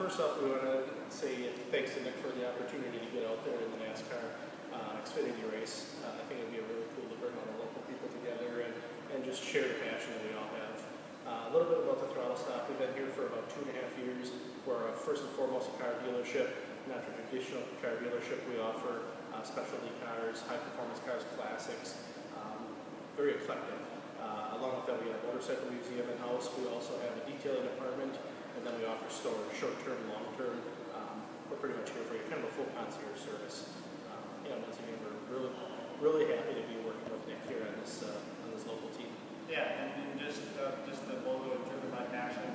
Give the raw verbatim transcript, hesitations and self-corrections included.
first off, we want to say thanks to Nick for the opportunity to get out there in the NASCAR uh, Xfinity race. Uh, I think it would be really cool to bring all the local people together and, and just share the passion that we all have. Uh, a little bit about the Throttlestop. We've been here for about two and a half years. We're uh, first and foremost a car dealership, not a traditional car dealership. We offer uh, specialty cars, high-performance cars, classics, um, very eclectic. Uh, along with that, we have a motorcycle museum in-house. We also have a detailing department, and then we offer stores, short-term, long-term. Um, we're pretty much here for you, kind of a full concierge service. Um, yeah, once again, we're really, really happy to be working with Nick here on this uh, on this local team. Yeah, and, and just uh, just the logo driven by passion